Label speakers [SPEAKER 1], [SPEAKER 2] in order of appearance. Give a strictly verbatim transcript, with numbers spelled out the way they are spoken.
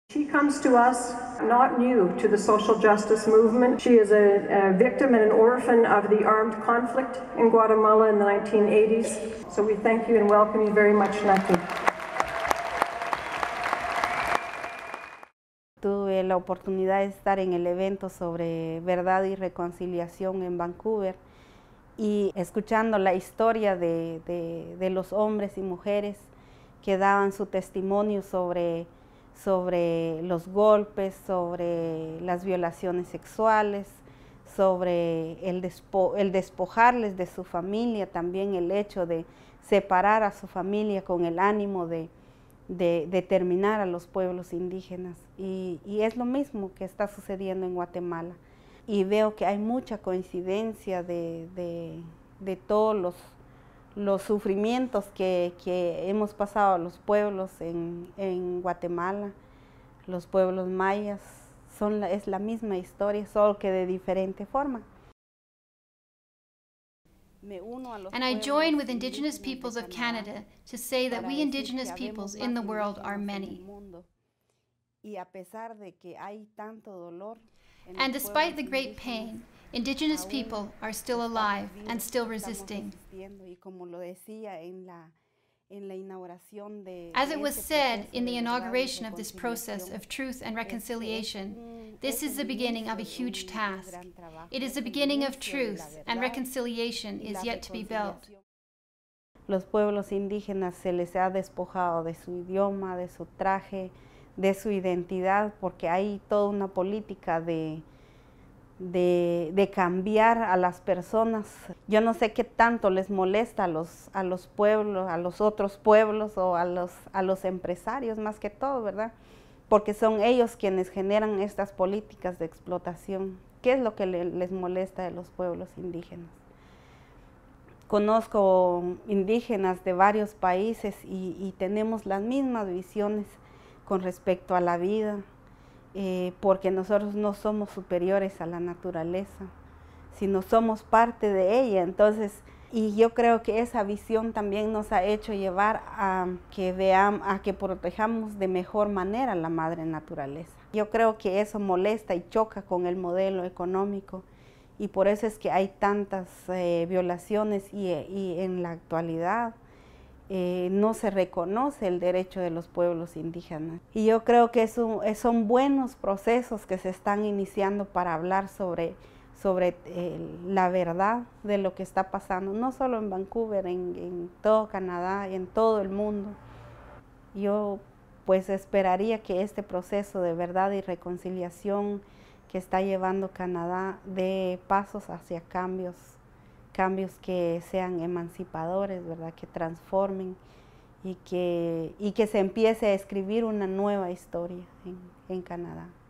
[SPEAKER 1] She comes to us not new to the social justice movement. She is a, a victim and an orphan of the armed conflict in Guatemala in the nineteen eighties. So we thank you and welcome you very much, Nati.
[SPEAKER 2] Tuve la oportunidad de estar en el evento sobre verdad y reconciliación en Vancouver y escuchando la historia de, de, de los hombres y mujeres que daban su testimonio sobre, sobre los golpes, sobre las violaciones sexuales, sobre el, despo, el despojarles de su familia, también el hecho de separar a su familia con el ánimo de de determinar a los pueblos indígenas. Y, y es lo mismo que está sucediendo en Guatemala. Y veo que hay mucha coincidencia de, de, de todos los, los sufrimientos que, que hemos pasado los pueblos en, en Guatemala, los pueblos mayas, son la, es la misma historia, solo que de diferente forma.
[SPEAKER 3] And I join with Indigenous peoples of Canada to say that we Indigenous peoples in the world are many. And despite the great pain, Indigenous people are still alive and still resisting. As it was said in the inauguration of this process of truth and reconciliation, this is the beginning of a huge task. It is the beginning of truth, and reconciliation is yet to be built.
[SPEAKER 2] Los pueblos indígenas se les ha despojado de su idioma, de su traje, de su identidad, porque hay toda una política de De, de cambiar a las personas. Yo no sé qué tanto les molesta a los, a los pueblos, a los otros pueblos o a los, a los empresarios más que todo, ¿verdad? Porque son ellos quienes generan estas políticas de explotación. ¿Qué es lo que le, les molesta de los pueblos indígenas? Conozco indígenas de varios países y, y tenemos las mismas visiones con respecto a la vida, Eh, porque nosotros no somos superiores a la naturaleza, sino somos parte de ella. Entonces, y yo creo que esa visión también nos ha hecho llevar a que veamos, a que protejamos de mejor manera la madre naturaleza. Yo creo que eso molesta y choca con el modelo económico y por eso es que hay tantas eh, violaciones y, y en la actualidad Eh, no se reconoce el derecho de los pueblos indígenas. Y yo creo que es un, son buenos procesos que se están iniciando para hablar sobre, sobre eh, la verdad de lo que está pasando, no solo en Vancouver, en, en todo Canadá y en todo el mundo. Yo pues esperaría que este proceso de verdad y reconciliación que está llevando Canadá dé pasos hacia cambios cambios que sean emancipadores, ¿verdad? Que transformen y que, y que se empiece a escribir una nueva historia en, en Canadá.